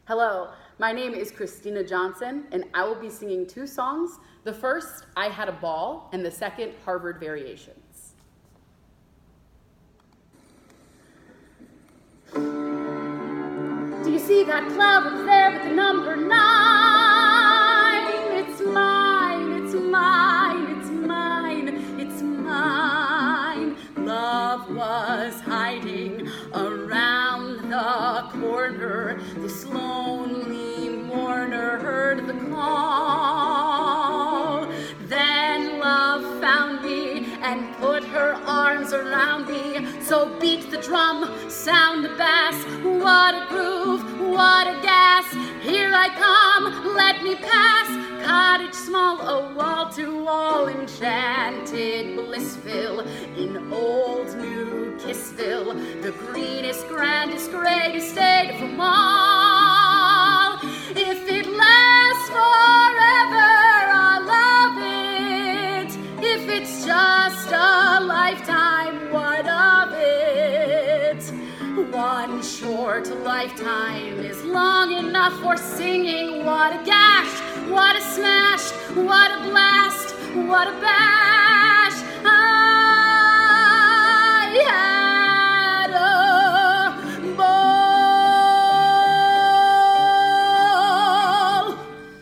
Hello, my name is Christina Johnson, and I will be singing two songs. The first, I Had a Ball, and the second, Harvard Variations. Do you see that cloud up there with the number 9? It's mine, it's mine, it's mine, it's mine. Love was hiding around the corner. This lonely mourner heard the call. Then love found me and put her arms around me. So beat the drum, sound the bass. What a groove, what a gas. Here I come, let me pass. Cottage small, a wall-to-wall, enchanted Blissville, in old New Kissville, the greenest, grandest, greatest state of them all. If it lasts forever, I'll love it. If it's just a lifetime, what of it? One short lifetime is long enough for singing. What a gash, what a smash, what a blast, what a bash. I had a ball.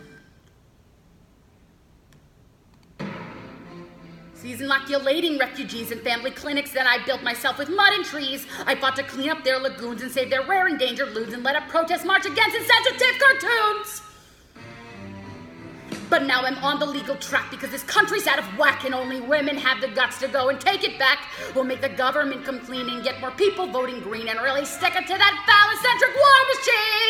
Season-inoculating refugees and family clinics that I built myself with mud and trees. I fought to clean up their lagoons and save their rare endangered loons and led a protest march against insensitive cartoons. But now I'm on the legal track because this country's out of whack and only women have the guts to go and take it back. We'll make the government come clean and get more people voting green and really stick it to that phallocentric war machine.